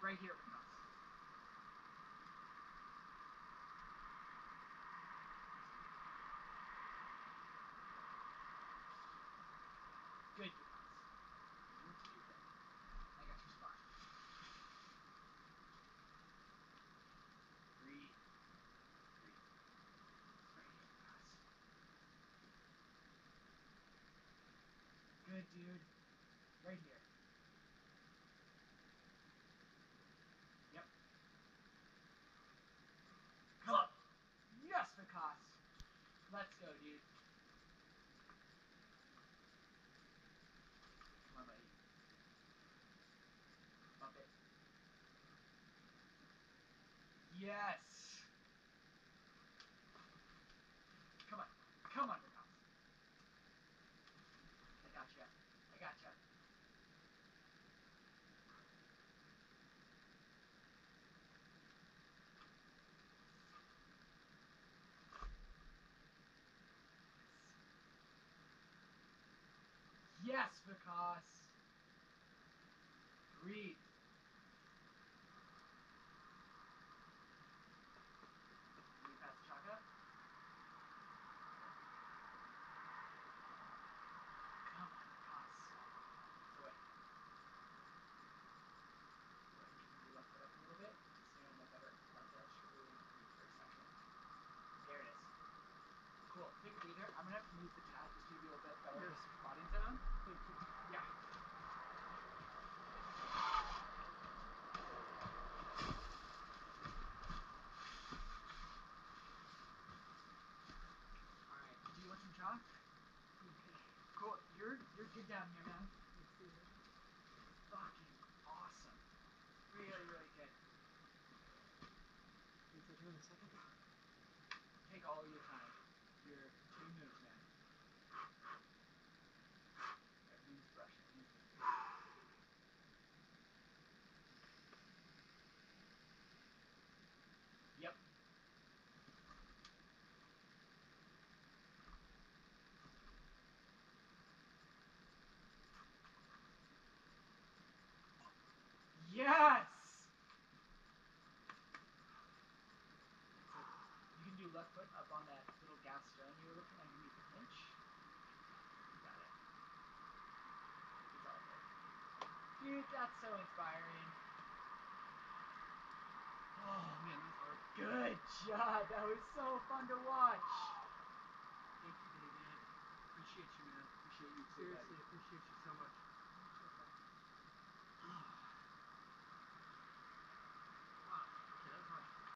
Right here, Vikas. Good, Vikas. Do what you do, buddy. I got your spot. Breathe. Breathe. Right here, Vikas. Good, dude. Right here. Yep. Come on. Yes, Vikas. Let's go, dude. Come on, buddy. Bump it. Yes. Come on. Come on, Vikas. I gotcha. I gotcha. Yes, Vikas. Breathe. Can you pass the chaka? Come on, Vikas. So wait. Go ahead and kick your left foot up a little bit. Stay on the better left edge for a second. There it is. Cool. Take a breather. I'm gonna have to move the tat just to give you a bit better spotting zone. Thank you. Yeah. Alright. Do you want some chalk? Okay. Cool. You're good down here, man. Let's see it. Fucking awesome. Really, really good. Can you take you in a second? Take all your time. You're 2 moves, man. Everything's brush. Everything's good. Yep. Yes! That's it. You can do left foot up on that little gas stone you were looking underneath the clinch. You got it. It's all good. Dude, that's so inspiring. Oh man, that's hard. Good job. That was so fun to watch. Thank you, David. Appreciate you, man. Appreciate you too, Seriously, buddy. appreciate you so much.